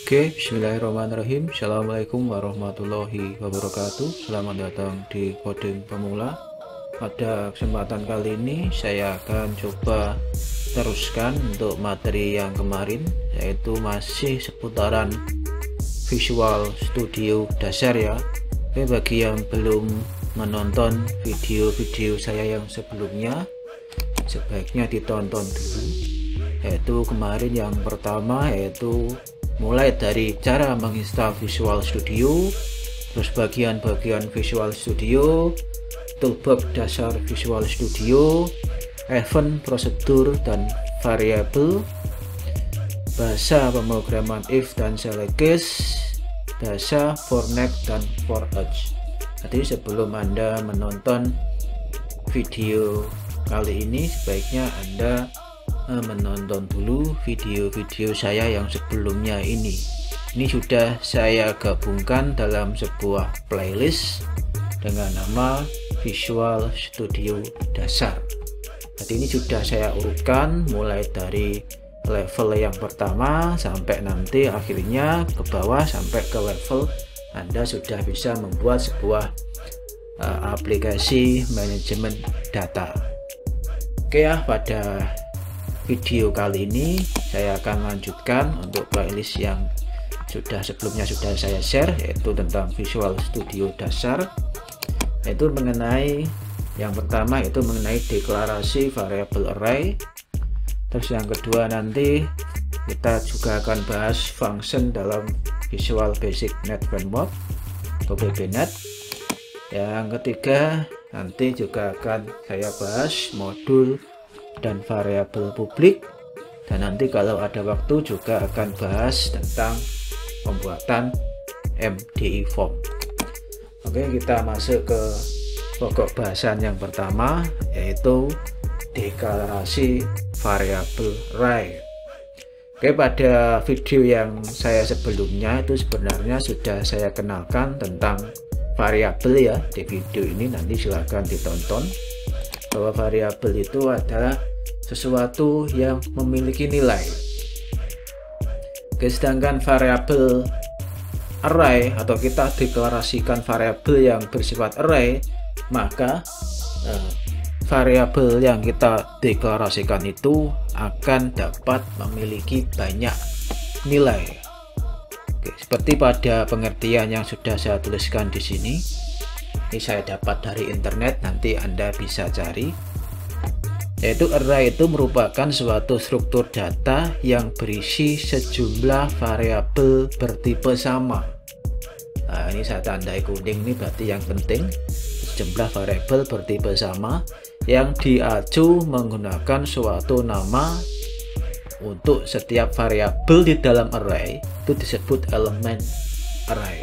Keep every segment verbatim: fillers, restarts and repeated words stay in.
Oke, bismillahirrahmanirrahim. Assalamualaikum warahmatullahi wabarakatuh. Selamat datang di Coding Pemula. Pada kesempatan kali ini saya akan coba teruskan untuk materi yang kemarin, yaitu masih seputaran Visual Studio dasar ya. Oke, bagi yang belum menonton video-video saya yang sebelumnya, sebaiknya ditonton dulu. Yaitu kemarin yang pertama, yaitu mulai dari cara menginstal Visual Studio, terus bagian-bagian Visual Studio, toolbox dasar Visual Studio, event, prosedur, dan variabel, bahasa pemrograman if dan select case, bahasa for next dan for each. Jadi sebelum Anda menonton video kali ini, sebaiknya Anda menonton dulu video-video saya yang sebelumnya ini. Ini sudah saya gabungkan dalam sebuah playlist dengan nama Visual Studio dasar. Jadi ini sudah saya urutkan mulai dari level yang pertama sampai nanti akhirnya ke bawah sampai ke level Anda sudah bisa membuat sebuah uh, aplikasi manajemen data. Oke ya, pada video kali ini saya akan lanjutkan untuk playlist yang sudah sebelumnya sudah saya share, yaitu tentang Visual Studio dasar, yaitu mengenai yang pertama itu mengenai deklarasi variabel array. Terus yang kedua nanti kita juga akan bahas function dalam Visual Basic Net Framework atau V B Net. Yang ketiga nanti juga akan saya bahas modul dan variabel publik, dan nanti kalau ada waktu juga akan bahas tentang pembuatan M D I form. Oke, kita masuk ke pokok bahasan yang pertama, yaitu deklarasi variabel array. Oke, pada video yang saya sebelumnya itu sebenarnya sudah saya kenalkan tentang variabel ya. Di video ini nanti silahkan ditonton, bahwa variabel itu adalah sesuatu yang memiliki nilai. Sedangkan variabel array, atau kita deklarasikan variabel yang bersifat array, maka eh, variabel yang kita deklarasikan itu akan dapat memiliki banyak nilai. Oke, seperti pada pengertian yang sudah saya tuliskan di sini. Ini saya dapat dari internet, nanti Anda bisa cari. Yaitu array itu merupakan suatu struktur data yang berisi sejumlah variabel bertipe sama. Nah, ini saya tandai kuning, ini berarti yang penting. Sejumlah variabel bertipe sama yang diacu menggunakan suatu nama. Untuk setiap variabel di dalam array itu disebut elemen array,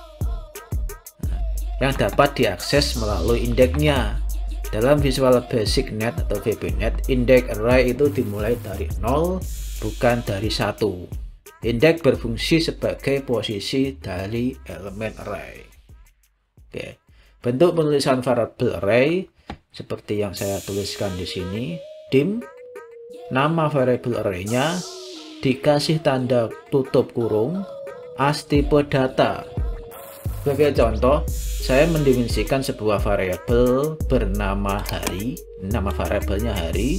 yang dapat diakses melalui indeksnya. Dalam Visual Basic Net atau V B Net, indeks array itu dimulai dari nol, bukan dari satu. Indeks berfungsi sebagai posisi dari elemen array. Oke. Bentuk penulisan variabel array seperti yang saya tuliskan di sini. Dim, nama variabel array-nya dikasih tanda tutup kurung as tipe data. Sebagai contoh, saya mendimensikan sebuah variabel bernama hari, nama variabelnya hari,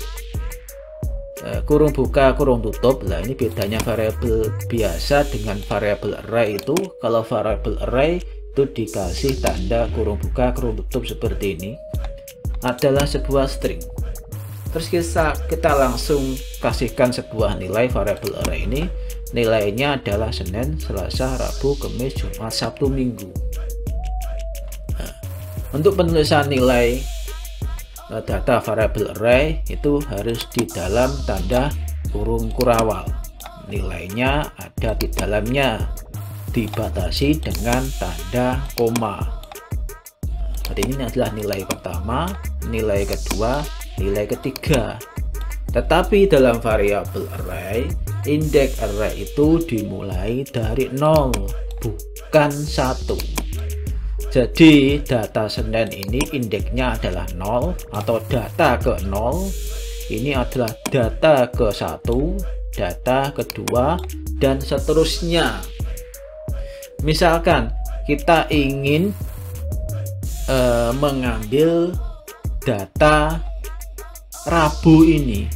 e, kurung buka kurung tutup. Lah, ini bedanya variabel biasa dengan variabel array itu. Kalau variabel array itu dikasih tanda kurung buka kurung tutup seperti ini, adalah sebuah string. Terus kita, kita langsung kasihkan sebuah nilai variabel array ini. Nilainya adalah Senin, Selasa, Rabu, Kamis, Jumat, Sabtu, Minggu. Nah, untuk penulisan nilai data variabel array itu harus di dalam tanda kurung kurawal. Nilainya ada di dalamnya, dibatasi dengan tanda koma. Jadi ini adalah nilai pertama, nilai kedua, nilai ketiga. Tetapi dalam variabel array, indeks array itu dimulai dari nol, bukan satu. Jadi data Senin ini indeksnya adalah nol, atau data ke nol. Ini adalah data ke satu, data kedua, dan seterusnya. Misalkan kita ingin uh, mengambil data Rabu ini,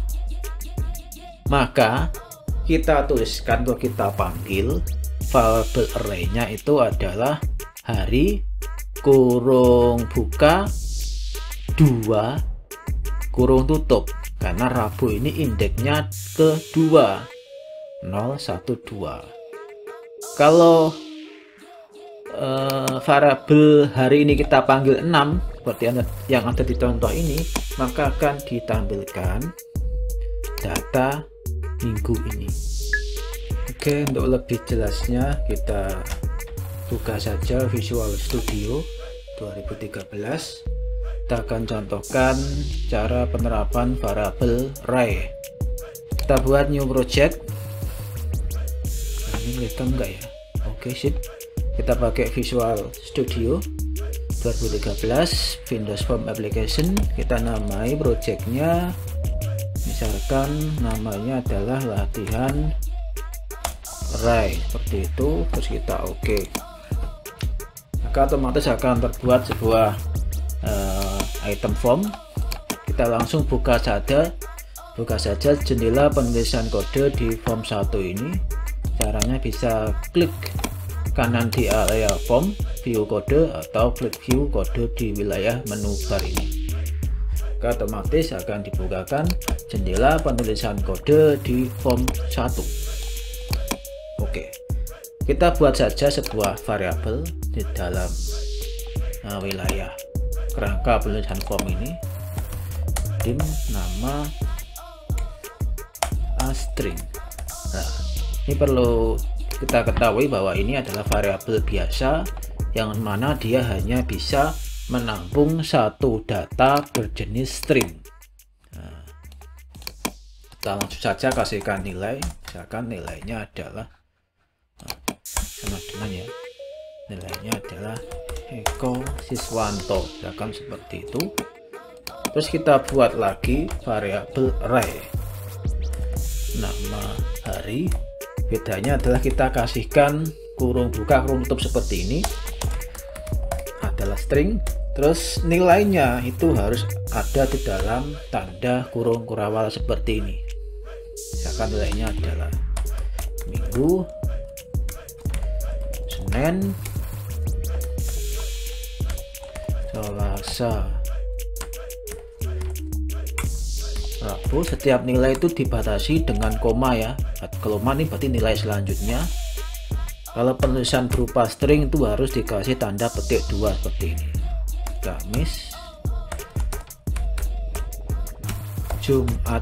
maka kita tuliskan atau kita panggil variable array-nya itu adalah hari kurung buka dua kurung tutup, karena Rabu ini indeksnya kedua nol satu dua. Kalau uh, variabel hari ini kita panggil enam seperti yang ada di contoh ini, maka akan ditampilkan data minggu ini. Oke, untuk lebih jelasnya kita buka saja Visual Studio dua ribu tiga belas. Kita akan contohkan cara penerapan variabel array. Kita buat new project. Nah, ini kelihatan enggak ya? Oke, sip. Kita pakai Visual Studio dua ribu tiga belas Windows Form Application. Kita namai projectnya, misalkan namanya adalah latihan array seperti itu, terus kita oke okay. Maka otomatis akan terbuat sebuah uh, item form. Kita langsung buka saja buka saja jendela penulisan kode di form satu ini. Caranya bisa klik kanan di area form, view kode, atau klik view kode di wilayah menu bar ini. Maka otomatis akan dibukakan jendela penulisan kode di form satu. Oke, kita buat saja sebuah variabel di dalam uh, wilayah kerangka penulisan form ini. Dim nama string. Nah, ini perlu kita ketahui bahwa ini adalah variabel biasa yang mana dia hanya bisa menampung satu data berjenis string. Nah, kita langsung saja kasihkan nilai. Misalkan nilainya adalah sama dengan ya, nilainya adalah Eko Siswanto, misalkan seperti itu. Terus kita buat lagi variabel array nama hari. Bedanya adalah kita kasihkan kurung buka kurung tutup seperti ini, adalah string. Terus nilainya itu harus ada di dalam tanda kurung kurawal seperti ini. Misalkan nilainya adalah minggu, Senin, Selasa, Rabu. Setiap nilai itu dibatasi dengan koma ya. Koma ini berarti nilai selanjutnya. Kalau penulisan berupa string itu harus dikasih tanda petik dua seperti ini. Kamis, Jumat,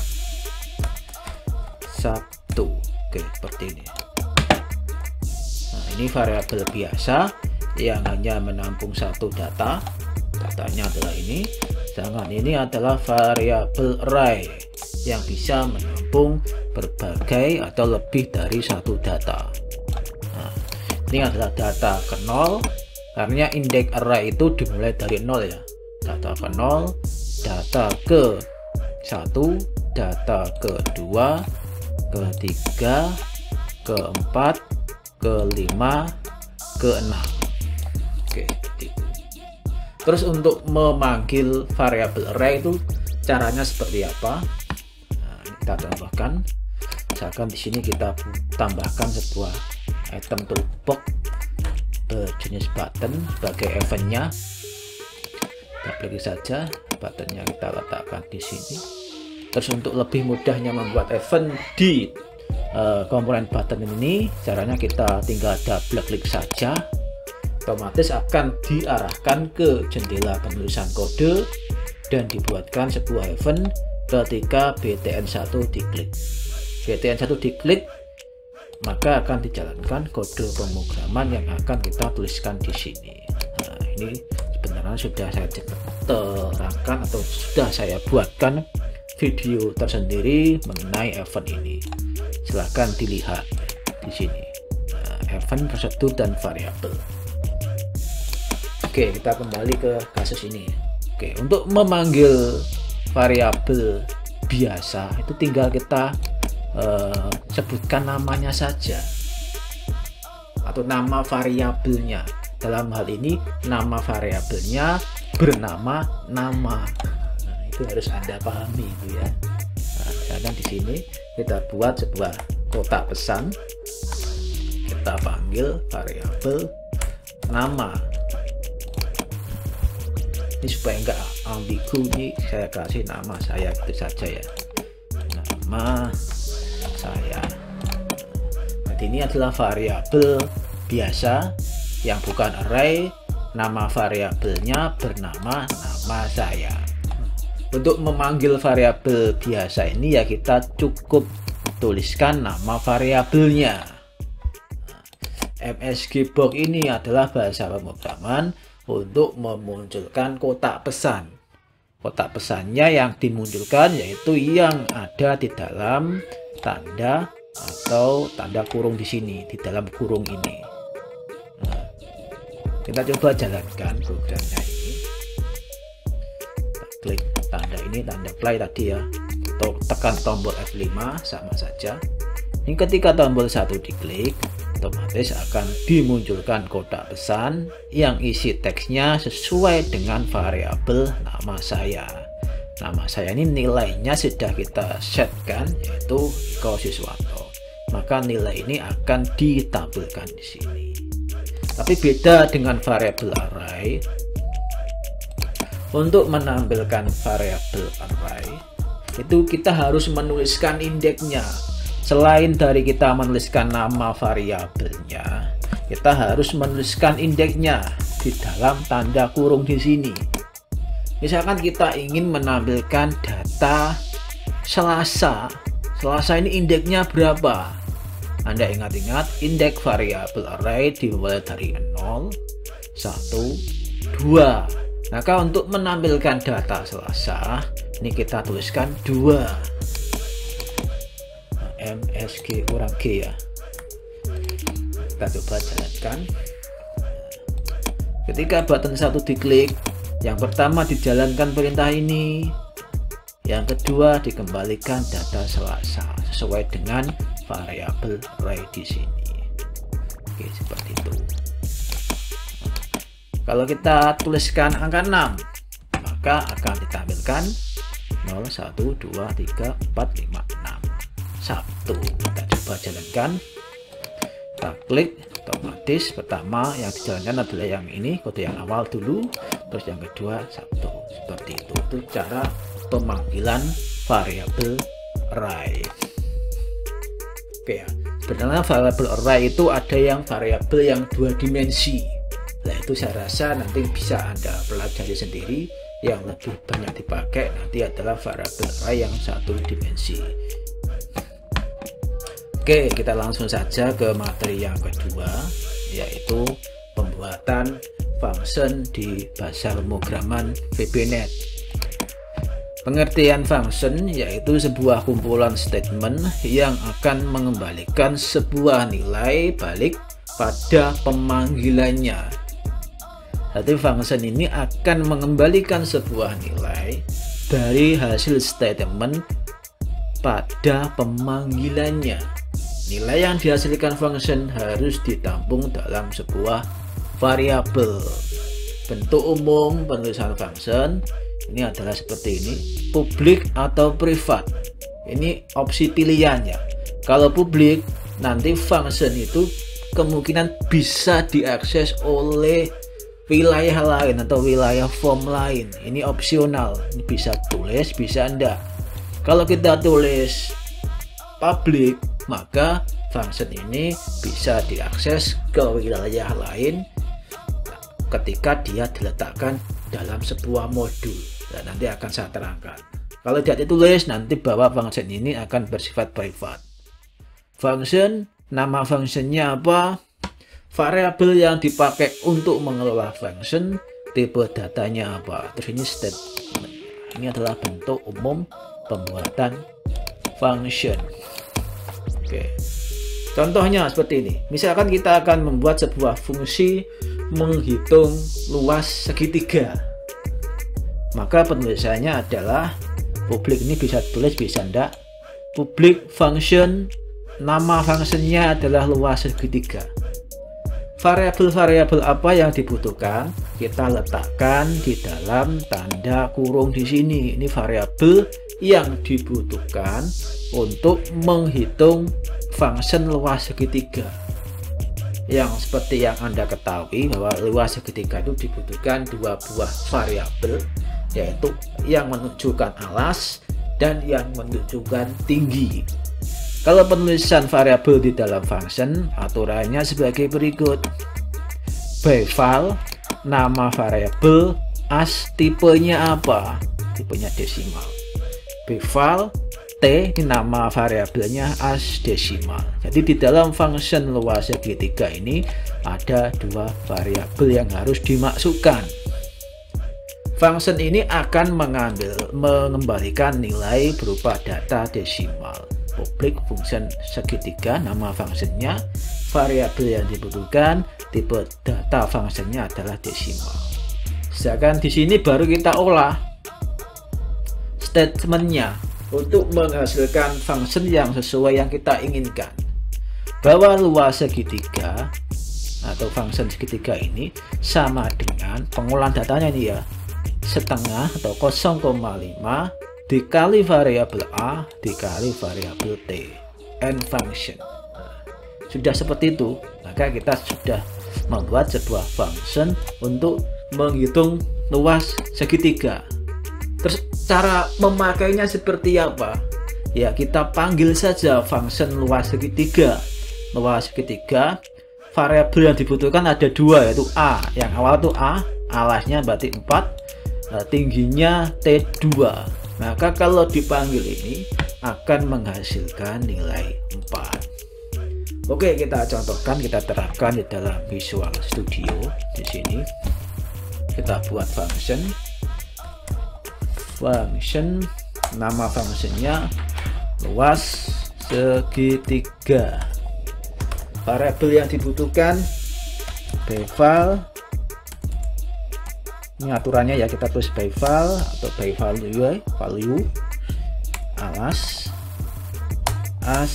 Sabtu. Oke, seperti ini. Nah, ini variabel biasa yang hanya menampung satu data. Datanya adalah ini. Sedangkan ini adalah variabel array yang bisa menampung berbagai atau lebih dari satu data. Nah, ini adalah data ke nol, karena indeks array itu dimulai dari nol ya. Data ke nol, data ke satu, data ke dua, ke tiga, ke empat, ke lima, ke enam. Oke, itu. Terus untuk memanggil variabel array itu caranya seperti apa? Nah, kita tambahkan. Misalkan di sini kita tambahkan sebuah item toolbox berjenis button sebagai eventnya. Kita klik saja buttonnya, kita letakkan di sini. Terus untuk lebih mudahnya membuat event di uh, komponen button ini, caranya kita tinggal double klik saja. Otomatis akan diarahkan ke jendela penulisan kode dan dibuatkan sebuah event ketika B T N satu diklik. B T N satu diklik, maka akan dijalankan kode pemrograman yang akan kita tuliskan di sini. Nah, ini sebenarnya sudah saya terangkan atau sudah saya buatkan video tersendiri mengenai event ini. Silahkan dilihat di sini. Nah, event, prosedur, dan variabel. Oke, kita kembali ke kasus ini. Oke, untuk memanggil variabel biasa itu tinggal kita eh, sebutkan namanya saja atau nama variabelnya. Dalam hal ini nama variabelnya bernama nama. Nah, itu harus Anda pahami itu ya. Nah, misalkan di sini kita buat sebuah kotak pesan, kita panggil variabel nama. Ini supaya enggak ambigu, ini saya kasih nama saya itu saja ya, nama saya. Jadi ini adalah variabel biasa yang bukan array. Nama variabelnya bernama nama saya. Untuk memanggil variabel biasa ini ya kita cukup tuliskan nama variabelnya. M S G box ini adalah bahasa pemrograman untuk memunculkan kotak pesan. Kotak pesannya yang dimunculkan yaitu yang ada di dalam tanda atau tanda kurung di sini, di dalam kurung ini. Nah, kita coba jalankan programnya ini. Kita klik tanda ini, tanda play tadi ya, atau tekan tombol F lima sama saja. Ini ketika tombol satu diklik, otomatis akan dimunculkan kotak pesan yang isi teksnya sesuai dengan variabel nama saya. Nama saya ini nilainya sudah kita setkan yaitu Iko Siswanto. Maka nilai ini akan ditampilkan di sini. Tapi beda dengan variabel array. Untuk menampilkan variabel array itu kita harus menuliskan indeksnya. Selain dari kita menuliskan nama variabelnya, kita harus menuliskan indeksnya di dalam tanda kurung di sini. Misalkan kita ingin menampilkan data Selasa. Selasa ini indeksnya berapa? Anda ingat-ingat indeks variabel array dimulai dari nol, satu, dua. Maka untuk menampilkan data Selasa, ini kita tuliskan dua. M S G kurang G ya. Kita coba jalankan. Ketika button satu diklik, yang pertama dijalankan perintah ini, yang kedua dikembalikan data Selasa sesuai dengan variabel array di sini. Oke, seperti itu. Kalau kita tuliskan angka enam, maka akan ditampilkan nol, satu, dua, tiga, empat, lima, enam. Satu. Kita coba jalankan. Kita klik, otomatis pertama yang dijalankan adalah yang ini, kode yang awal dulu, terus yang kedua satu. Seperti itu. Itu cara pemanggilan variabel array. Oke ya. Sebenarnya variabel array itu ada yang variabel yang dua dimensi. Nah, itu saya rasa nanti bisa Anda pelajari sendiri. Yang lebih banyak dipakai nanti adalah variabel array yang satu dimensi. Oke, kita langsung saja ke materi yang kedua, yaitu pembuatan function di bahasa pemrograman V B Net. Pengertian function yaitu sebuah kumpulan statement yang akan mengembalikan sebuah nilai balik pada pemanggilannya. Jadi function ini akan mengembalikan sebuah nilai dari hasil statement pada pemanggilannya. Nilai yang dihasilkan function harus ditampung dalam sebuah variabel. Bentuk umum penulisan function ini adalah seperti ini, publik atau privat. Ini opsi pilihannya. Kalau publik, nanti function itu kemungkinan bisa diakses oleh wilayah lain atau wilayah form lain. Ini opsional, ini bisa tulis, bisa enggak. Kalau kita tulis public, maka function ini bisa diakses ke wilayah lain ketika dia diletakkan dalam sebuah modul. Dan nanti akan saya terangkan. Kalau tidak ditulis, nanti bahwa function ini akan bersifat privat. Function, nama functionnya apa? Variabel yang dipakai untuk mengelola function, tipe datanya apa? Terus ini statement. Ini adalah bentuk umum pembuatan function. Oke. Contohnya seperti ini. Misalkan kita akan membuat sebuah fungsi menghitung luas segitiga. Maka penulisannya adalah publik, ini bisa tulis bisa enggak. public function, nama fungsinya adalah luas segitiga. Variabel-variabel apa yang dibutuhkan kita letakkan di dalam tanda kurung di sini. Ini variabel yang dibutuhkan untuk menghitung function luas segitiga. Yang seperti yang Anda ketahui bahwa luas segitiga itu dibutuhkan dua buah variabel, yaitu yang menunjukkan alas dan yang menunjukkan tinggi. Kalau penulisan variabel di dalam function, aturannya sebagai berikut. By val, nama variabel, as tipenya apa? Tipenya desimal. By val, t ini nama variabelnya as desimal. Jadi di dalam function luas segitiga ini ada dua variabel yang harus dimasukkan. Function ini akan mengambil mengembalikan nilai berupa data desimal. Public function segitiga, nama fungsinya, variabel yang dibutuhkan, tipe data fungsinya adalah desimal. Sedangkan di sini baru kita olah statementnya untuk menghasilkan function yang sesuai yang kita inginkan. Bahwa luas segitiga atau function segitiga ini sama dengan pengolahan datanya ini ya, setengah atau nol koma lima dikali variabel A dikali variabel T, n function. Nah, sudah seperti itu, maka kita sudah membuat sebuah function untuk menghitung luas segitiga. Terus cara memakainya seperti apa? Ya, kita panggil saja function luas segitiga. Luas segitiga, variabel yang dibutuhkan ada dua, yaitu A. Yang awal itu A, alasnya berarti empat, tingginya T dua. Maka kalau dipanggil ini akan menghasilkan nilai empat. Oke, kita contohkan, kita terapkan di dalam Visual Studio. Di sini kita buat function. Function, nama fungsinya luas segitiga. Variabel yang dibutuhkan by val. Ini aturannya ya, kita tulis by val atau by value, value alas as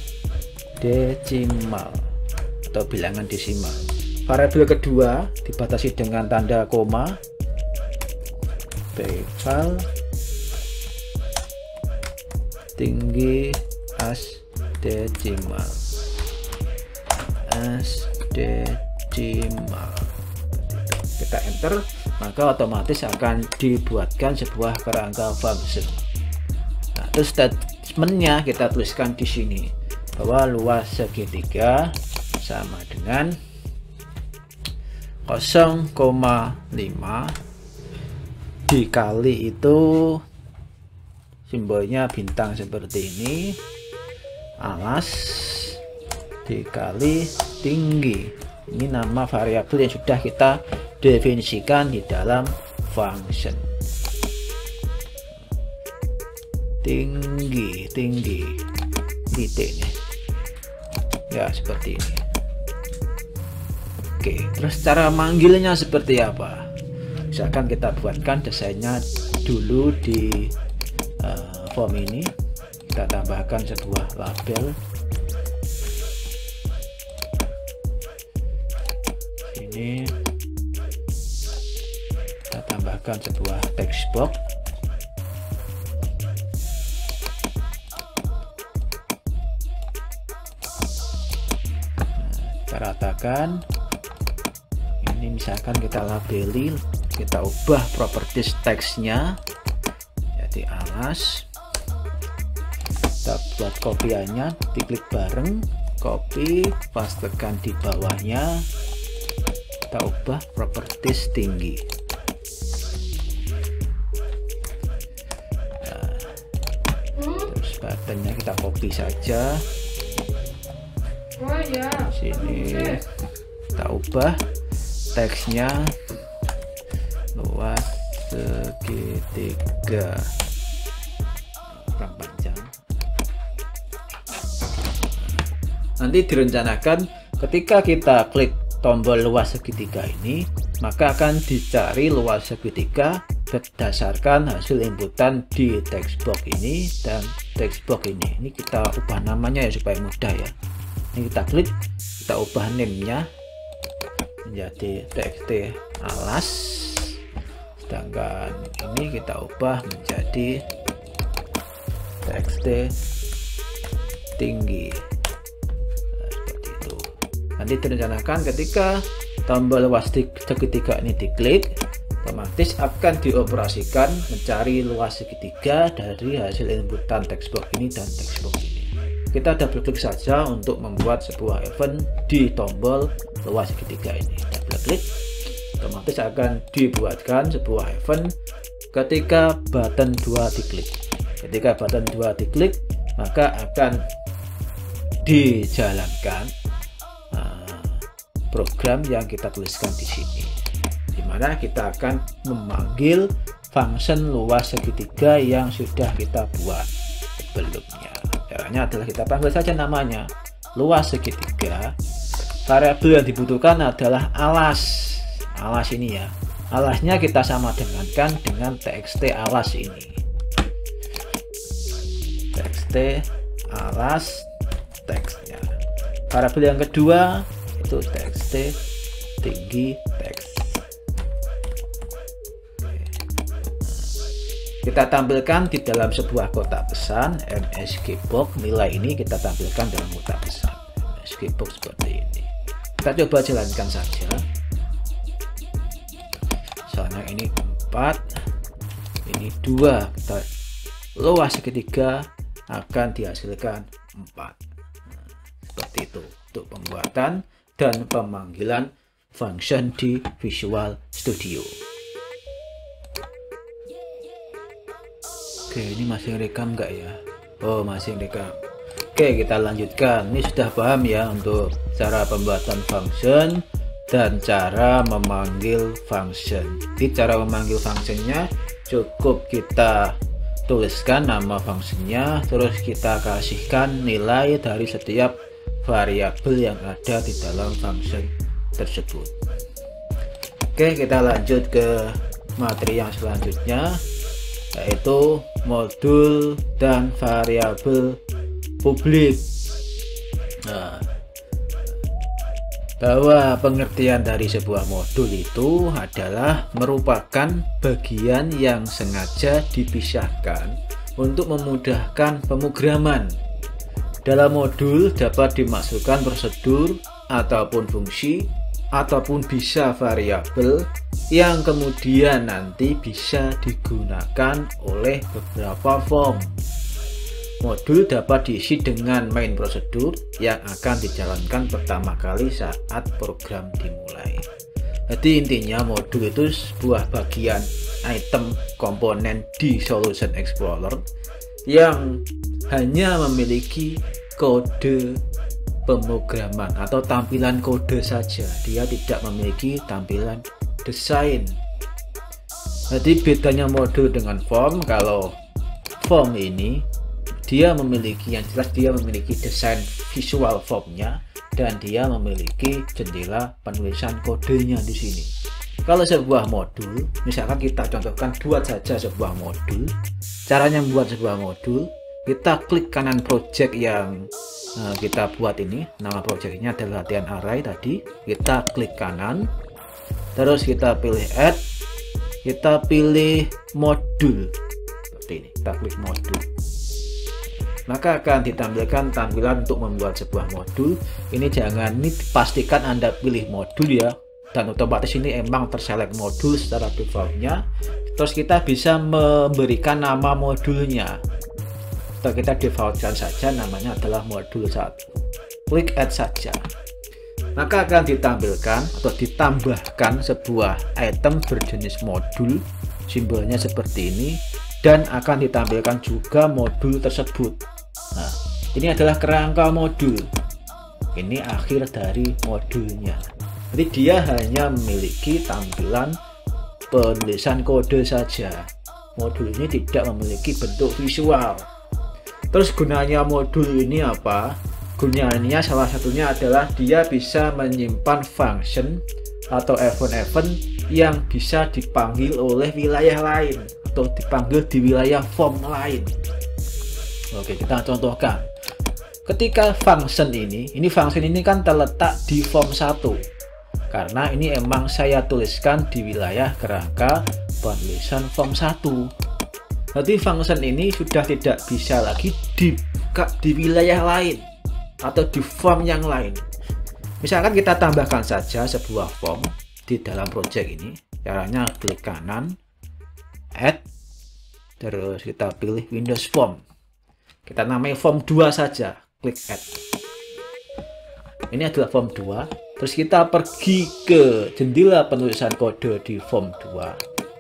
desimal atau bilangan desimal. Variabel kedua dibatasi dengan tanda koma, by val tinggi as desimal, as desimal. Kita enter, maka otomatis akan dibuatkan sebuah kerangka function. Nah, terus statementnya kita tuliskan di sini bahwa luas segitiga sama dengan nol koma lima dikali itu simbolnya bintang seperti ini, alas dikali tinggi. Ini nama variabel yang sudah kita definisikan di dalam function. Tinggi, tinggi, titiknya. Ya, seperti ini. Oke, terus cara manggilnya seperti apa? Misalkan kita buatkan desainnya dulu di uh, form ini. Kita tambahkan sebuah label. Ini kita tambahkan sebuah text box. Nah, kita ratakan. Ini misalkan kita labeli, kita ubah properties teksnya jadi alas. Kita buat kopiannya, diklik bareng, copy, pastekan di bawahnya. Kita ubah properties tinggi. Nah, terus buttonnya kita copy saja. Sini kita ubah teksnya luas segitiga, kurang panjang. Nanti direncanakan ketika kita klik tombol luas segitiga ini, maka akan dicari luas segitiga berdasarkan hasil inputan di text box ini, dan text box ini. Ini kita ubah namanya ya supaya mudah ya. Ini kita klik, kita ubah name-nya menjadi txt alas, sedangkan ini kita ubah menjadi txt tinggi. Nah, seperti itu. Nanti direncanakan ketika tombol luas segitiga ini diklik, otomatis akan dioperasikan mencari luas segitiga dari hasil inputan text box ini dan text box ini. Kita double klik saja untuk membuat sebuah event di tombol luas segitiga ini. Double klik, otomatis akan dibuatkan sebuah event ketika button dua diklik. Ketika button dua diklik, maka akan dijalankan uh, program yang kita tuliskan di sini, dimana kita akan memanggil function luas segitiga yang sudah kita buat sebelumnya. Caranya adalah kita panggil saja namanya luas segitiga. Variabel yang dibutuhkan adalah alas. Alas ini ya. Alasnya kita sama dengankan dengan txt alas ini. Txt alas teksnya. Variabel yang kedua itu txt tinggi teks. Kita tampilkan di dalam sebuah kotak pesan msgbox. Nilai ini kita tampilkan dalam kotak pesan msgbox seperti ini. Kita coba jalankan saja. Misalnya ini empat, ini dua. Kita luas segitiga akan dihasilkan empat. Nah, seperti itu untuk pembuatan dan pemanggilan function di Visual Studio. Oke, ini masih rekam nggak ya? Oh, masih rekam. Oke, kita lanjutkan. Ini sudah paham ya untuk cara pembuatan function dan cara memanggil function. Di cara memanggil functionnya cukup kita tuliskan nama functionnya, terus kita kasihkan nilai dari setiap variabel yang ada di dalam function tersebut. Oke, kita lanjut ke materi yang selanjutnya, yaitu modul dan variabel publik. Nah, bahwa pengertian dari sebuah modul itu adalah merupakan bagian yang sengaja dipisahkan untuk memudahkan pemrograman. Dalam modul dapat dimasukkan prosedur ataupun fungsi ataupun bisa variabel yang kemudian nanti bisa digunakan oleh beberapa form. Modul dapat diisi dengan main prosedur yang akan dijalankan pertama kali saat program dimulai. Jadi intinya modul itu sebuah bagian item komponen di Solution Explorer yang hanya memiliki kode pemrograman atau tampilan kode saja. Dia tidak memiliki tampilan desain. Jadi bedanya modul dengan form, kalau form ini dia memiliki, yang jelas dia memiliki desain visual formnya dan dia memiliki jendela penulisan kodenya di sini. Kalau sebuah modul, misalkan kita contohkan buat saja sebuah modul. Caranya membuat sebuah modul, kita klik kanan project yang uh, kita buat ini. Nama projectnya adalah latihan array tadi. Kita klik kanan, terus kita pilih add, kita pilih modul seperti ini. Kita klik modul, maka akan ditampilkan tampilan untuk membuat sebuah modul. Ini jangan, ini pastikan Anda pilih modul ya, dan otomatis ini emang terselect modul secara defaultnya. Terus kita bisa memberikan nama modulnya, atau kita defaultkan saja namanya adalah modul satu. Klik add saja, maka akan ditampilkan atau ditambahkan sebuah item berjenis modul, simbolnya seperti ini, dan akan ditampilkan juga modul tersebut. Nah, ini adalah kerangka modul, ini akhir dari modulnya. Jadi dia hanya memiliki tampilan penulisan kode saja. Modul ini tidak memiliki bentuk visual. Terus gunanya modul ini apa? Gunanya salah satunya adalah dia bisa menyimpan function atau event-event yang bisa dipanggil oleh wilayah lain atau dipanggil di wilayah form lain. Oke, kita contohkan. Ketika function ini, ini function ini kan terletak di form satu. Karena ini emang saya tuliskan di wilayah kerangka penulisan form satu. Jadi function ini sudah tidak bisa lagi dibuka di wilayah lain atau di form yang lain. Misalkan kita tambahkan saja sebuah form di dalam project ini. Caranya klik kanan, add, terus kita pilih Windows Form. Kita namai form dua saja, klik add. Ini adalah form dua. Terus kita pergi ke jendela penulisan kode di form dua.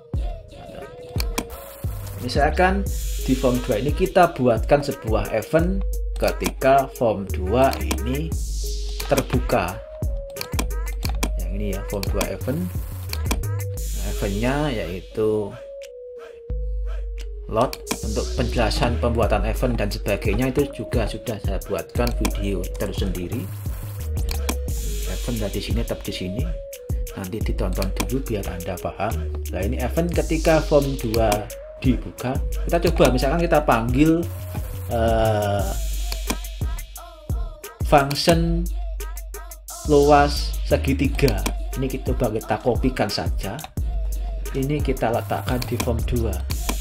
Misalkan di form dua ini kita buatkan sebuah event ketika form dua ini terbuka. Yang ini ya, form dua event. Nah, eventnya yaitu load. Untuk penjelasan pembuatan event dan sebagainya itu juga sudah saya buatkan video tersendiri. Event di sini, tetap di sini. Nanti ditonton dulu biar Anda paham. Nah, ini event ketika form dua dibuka. Kita coba misalkan kita panggil uh, function luas segitiga. Ini kita coba kita kopikan saja. Ini kita letakkan di form dua.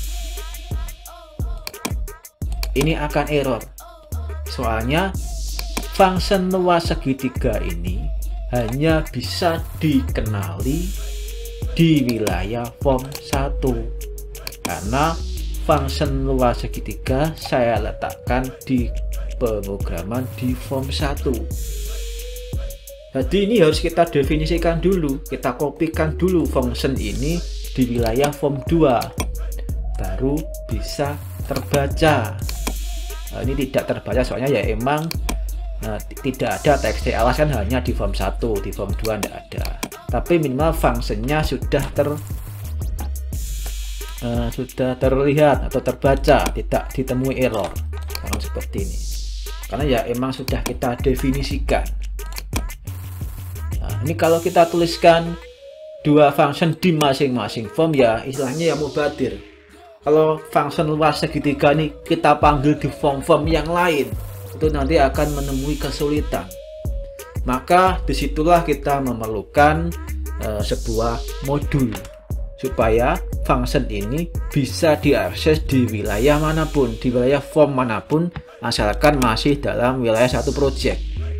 Ini akan error. Soalnya function luas segitiga ini hanya bisa dikenali di wilayah form satu. Karena function luas segitiga saya letakkan di pemrograman di form satu. Jadi ini harus kita definisikan dulu, kita kopikan dulu function ini di wilayah form dua, baru bisa terbaca. Nah, ini tidak terbaca soalnya ya emang nah, tidak ada txt_ls kan hanya di form satu, di form dua tidak ada. Tapi minimal fungsinya sudah ter uh, sudah terlihat atau terbaca, tidak ditemui error. Nah, seperti ini. Karena ya emang sudah kita definisikan. Nah, ini kalau kita tuliskan dua function di masing-masing form ya istilahnya ya mubadir. Kalau function luas segitiga ini kita panggil di form-form yang lain, itu nanti akan menemui kesulitan. Maka disitulah kita memerlukan uh, sebuah modul supaya function ini bisa diakses di wilayah manapun, di wilayah form manapun, asalkan masih dalam wilayah satu project.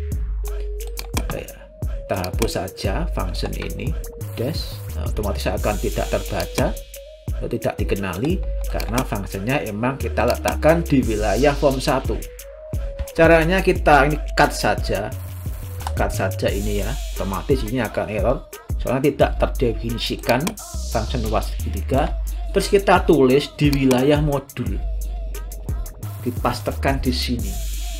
Kita hapus saja function ini, dash, nah, otomatis akan tidak terbaca, tidak dikenali karena fungsinya emang kita letakkan di wilayah form satu. Caranya kita ini cut saja, cut saja ini ya, otomatis ini akan error soalnya tidak terdefinisikan function luas segitiga. Terus kita tulis di wilayah modul, dipastekan di sini.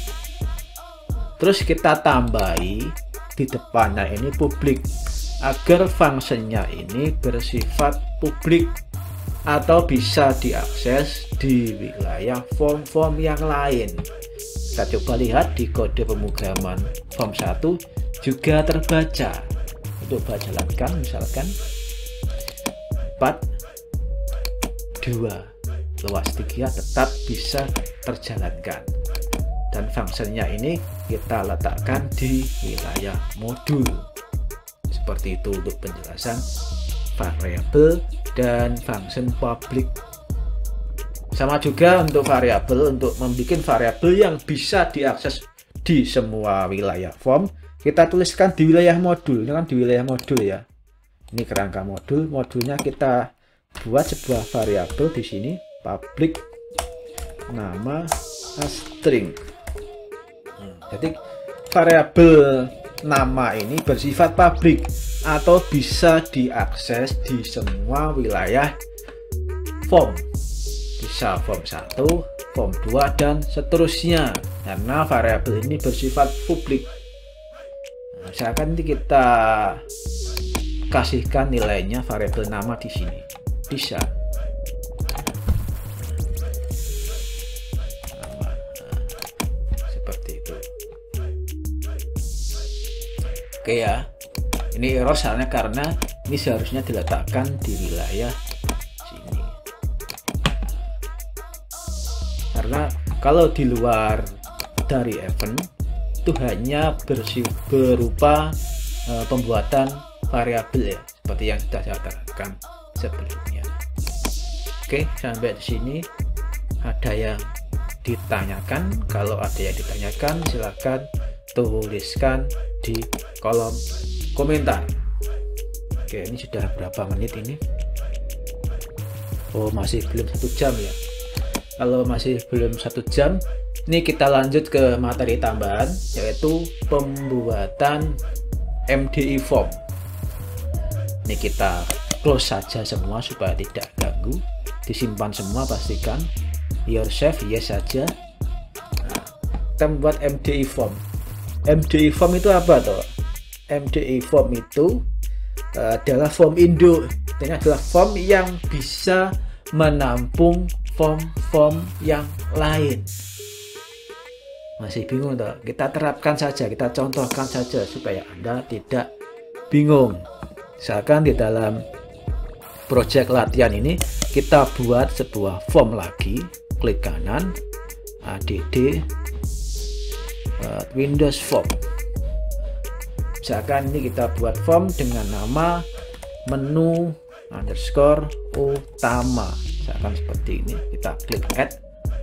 Terus kita tambahi di depannya ini publik agar fungsinya ini bersifat publik atau bisa diakses di wilayah form-form yang lain. Kita coba lihat di kode pemrograman form satu juga terbaca. Coba jalankan misalkan empat dua luas tiga tetap bisa terjalankan. Dan fungsinya ini kita letakkan di wilayah modul. Seperti itu untuk penjelasan variabel dan function public. Sama juga untuk variabel, untuk membuat variabel yang bisa diakses di semua wilayah form, kita tuliskan di wilayah modul. Ini kan di wilayah modul ya. Ini kerangka modul, modulnya kita buat sebuah variabel di sini, public nama string. Jadi variabel nama ini bersifat publik atau bisa diakses di semua wilayah form, bisa form satu, form dua dan seterusnya karena variabel ini bersifat publik. Nah, misalkan nanti kita kasihkan nilainya variabel nama di sini, bisa. Nama. Nah, seperti itu. Oke ya. Ini error soalnya karena ini seharusnya diletakkan di wilayah sini. Karena Kalau di luar dari event itu hanya berupa uh, pembuatan variabel ya, seperti yang sudah saya terangkan sebelumnya. Oke, sampai di sini ada yang ditanyakan? Kalau ada yang ditanyakan, silakan tuliskan di kolom komentar. Oke, ini sudah berapa menit ini? Oh, masih belum satu jam ya. Kalau masih belum satu jam, ini kita lanjut ke materi tambahan, yaitu pembuatan M D I form. Ini kita close saja semua supaya tidak ganggu. Disimpan semua, pastikan your save yes saja. Nah, kita membuat M D I form. M D I form itu apa toh? M D I form itu uh, adalah form induk. Ini adalah form yang bisa menampung form-form yang lain. Masih bingung toh? Kita terapkan saja, kita contohkan saja supaya Anda tidak bingung. Misalkan di dalam project latihan ini kita buat sebuah form lagi, klik kanan, add uh, Windows Form. Misalkan ini kita buat form dengan nama menu underscore utama, misalkan seperti ini. Kita klik add,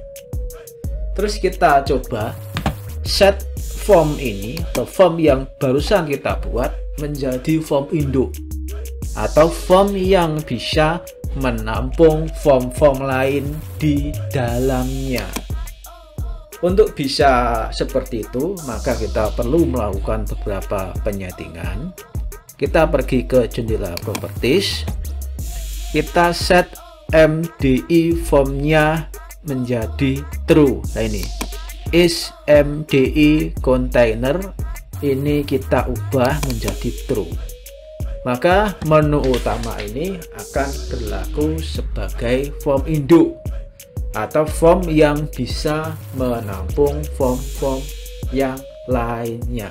terus kita coba set form ini atau form yang barusan kita buat menjadi form induk atau form yang bisa menampung form-form lain di dalamnya. Untuk bisa seperti itu, maka kita perlu melakukan beberapa penyetingan. Kita pergi ke jendela properties, kita set M D I formnya menjadi true. Nah ini is M D I container, ini kita ubah menjadi true. Maka menu utama ini akan berlaku sebagai form induk atau form yang bisa menampung form-form yang lainnya.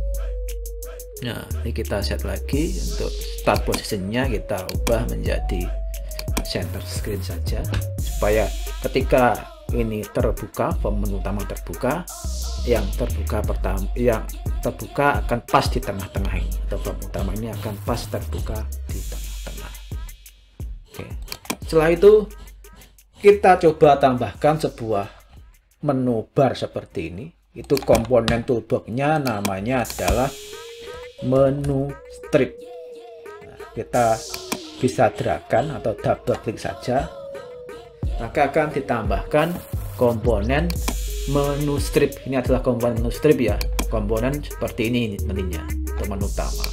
Nah, ini kita set lagi. Untuk start positionnya kita ubah menjadi center screen saja, supaya ketika ini terbuka, form menu utama terbuka, yang terbuka pertama yang terbuka akan pas di tengah-tengah ini, atau form utama ini akan pas terbuka di tengah-tengah. Oke, setelah itu kita coba tambahkan sebuah menu bar seperti ini. Itu komponen toolbox-nya namanya adalah menu strip. Nah, kita bisa drag-kan atau double klik saja, maka akan ditambahkan komponen menu strip. Ini adalah komponen menu strip ya, komponen seperti ini nantinya untuk menu utama.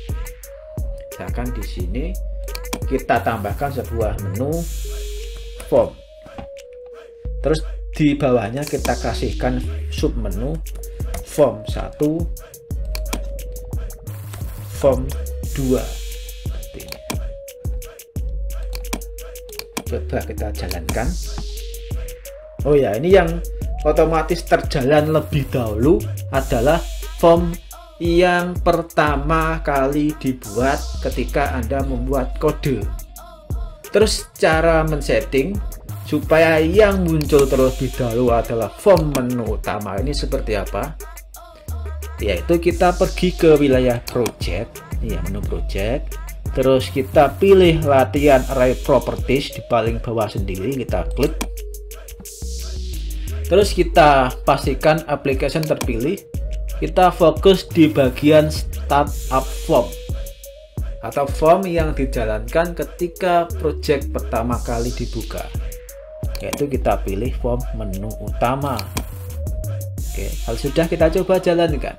Misalkan di sini kita tambahkan sebuah menu form, terus di bawahnya kita kasihkan sub menu form satu, form dua. Seperti ini. Coba kita jalankan. Oh ya, ini yang otomatis terjalan lebih dahulu adalah form yang pertama kali dibuat ketika Anda membuat kode. Terus cara men-setting supaya yang muncul terlebih dahulu adalah form menu utama ini seperti apa? Yaitu kita pergi ke wilayah project, ya menu project, terus kita pilih latihan array properties di paling bawah sendiri, kita klik. Terus kita pastikan application terpilih, kita fokus di bagian startup form atau form yang dijalankan ketika project pertama kali dibuka, yaitu kita pilih form menu utama. Oke, kalau sudah kita coba jalankan,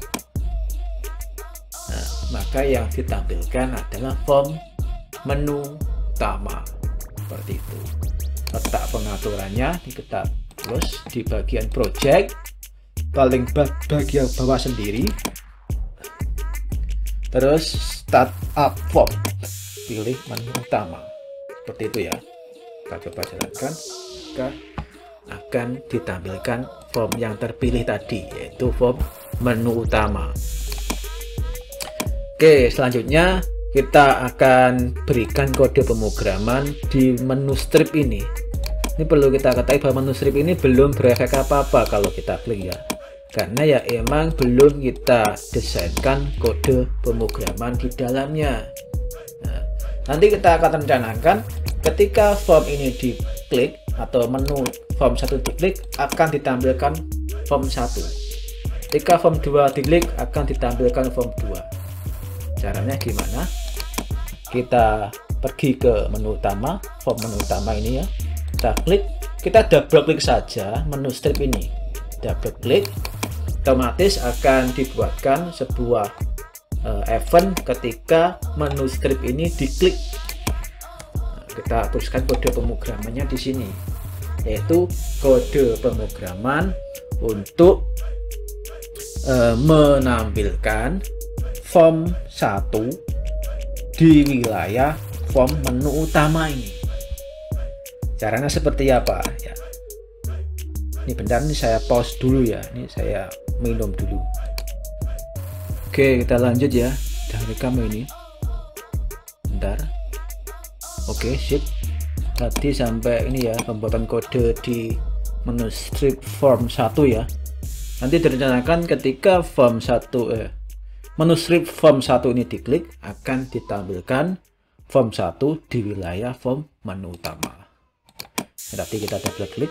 nah, maka yang ditampilkan adalah form menu utama seperti itu. Letak pengaturannya kita close di bagian project paling bagian bawah sendiri, terus startup form, pilih menu utama seperti itu ya. Kita coba jalankan, maka akan ditampilkan form yang terpilih tadi, yaitu form menu utama. Oke, selanjutnya kita akan berikan kode pemrograman di menu strip ini. Ini perlu kita ketahui bahwa menu strip ini belum berefek apa-apa kalau kita klik ya, karena ya emang belum kita desainkan kode pemrograman di dalamnya. Nah, nanti kita akan rencanakan ketika form ini diklik atau menu form satu diklik akan ditampilkan form satu. Ketika form dua diklik akan ditampilkan form dua. Caranya gimana? Kita pergi ke menu utama, form menu utama ini ya. Kita klik, kita double klik saja menu strip ini. Double klik, otomatis akan dibuatkan sebuah uh, event ketika menu strip ini diklik. Nah, kita tuliskan kode pemrogramannya di sini, yaitu kode pemrograman untuk uh, menampilkan form satu di wilayah form menu utama ini. Caranya seperti apa ya? Ini bentar, ini saya pause dulu ya. Ini saya minum dulu. Oke, kita lanjut ya. Udah rekam ini. Bentar. Oke, sip. Tadi sampai ini ya, pembuatan kode di menu strip form satu ya. Nanti direncanakan ketika form satu eh menu strip form satu ini diklik akan ditampilkan form satu di wilayah form menu utama. Nanti kita double klik,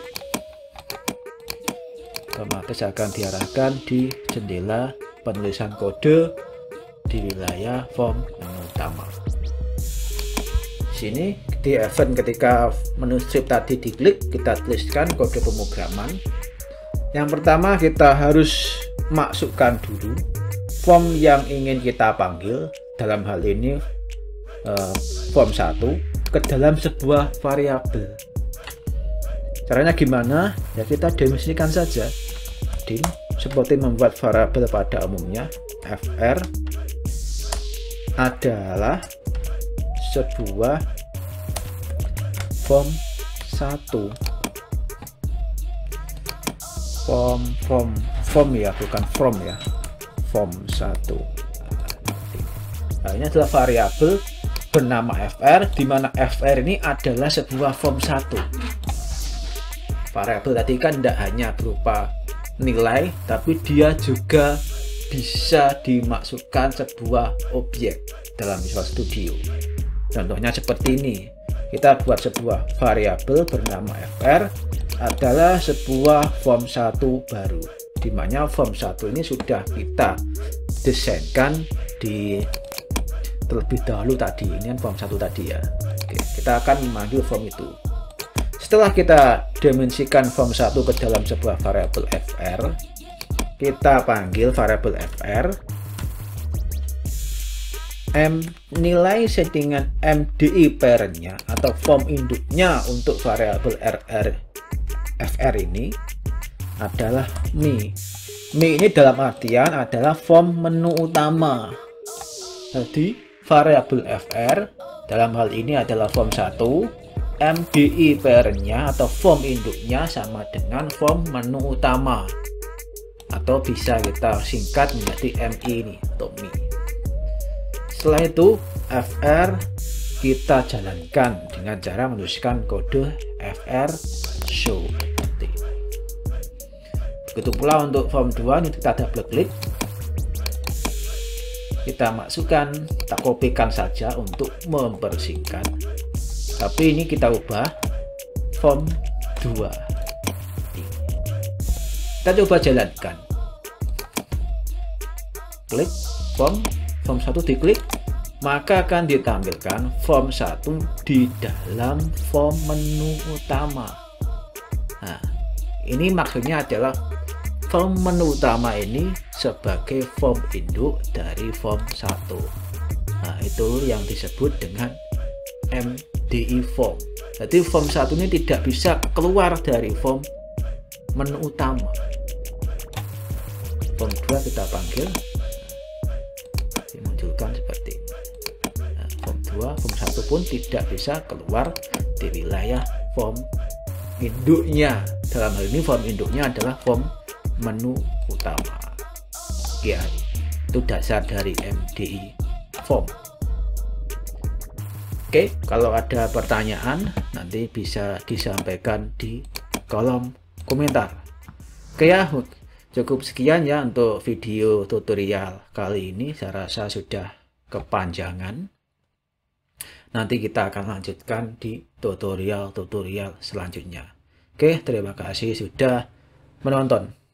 otomatis akan diarahkan di jendela penulisan kode di wilayah form menu utama. Sini di event ketika menu strip tadi diklik, kita tuliskan kode pemrograman. Yang pertama kita harus masukkan dulu form yang ingin kita panggil, dalam hal ini eh, form satu, ke dalam sebuah variabel. Caranya gimana? Ya kita definisikan saja. Dim seperti membuat variabel pada umumnya. Fr adalah sebuah form satu. Form form form ya, bukan from ya. Form satu. Nah, ini adalah variabel bernama fr, di mana fr ini adalah sebuah form satu. Variabel tadi kan tidak hanya berupa nilai, tapi dia juga bisa dimasukkan sebuah objek dalam Visual Studio. Contohnya seperti ini. Kita buat sebuah variabel bernama fr adalah sebuah form satu baru, di mana form satu ini sudah kita desainkan di terlebih dahulu tadi. Ini kan form satu tadi ya. Oke, kita akan memanggil form itu. Setelah kita dimensikan form satu ke dalam sebuah variabel fr, kita panggil variabel fr, m nilai settingan mdi parentnya atau form induknya untuk variabel rr fr ini adalah mi. Mi ini dalam artian adalah form menu utama. Jadi variabel fr dalam hal ini adalah form satu, mdi parentnya atau form induknya sama dengan form menu utama, atau bisa kita singkat menjadi mi ini atau mi. Setelah itu fr kita jalankan dengan cara menuliskan kode fr show. Begitu pula untuk form dua, ini kita double klik, kita masukkan, kita kopikan saja untuk mempersingkat. Tapi ini kita ubah form dua. Kita coba jalankan. Klik form, form satu diklik, maka akan ditampilkan form satu di dalam form menu utama. Nah, ini maksudnya adalah form menu utama ini sebagai form induk dari form satu. Nah, itu yang disebut dengan mdi form. Jadi form satu ini tidak bisa keluar dari form menu utama. Form dua kita panggil, dimunculkan seperti ini. Nah, form dua, form satu pun tidak bisa keluar di wilayah form induknya. Dalam hal ini form induknya adalah form menu utama. Ya, itu dasar dari mdi form. Oke, kalau ada pertanyaan nanti bisa disampaikan di kolom komentar. Oke ya, cukup sekian ya untuk video tutorial kali ini. Saya rasa sudah kepanjangan. Nanti kita akan lanjutkan di tutorial-tutorial selanjutnya. Oke, terima kasih sudah menonton.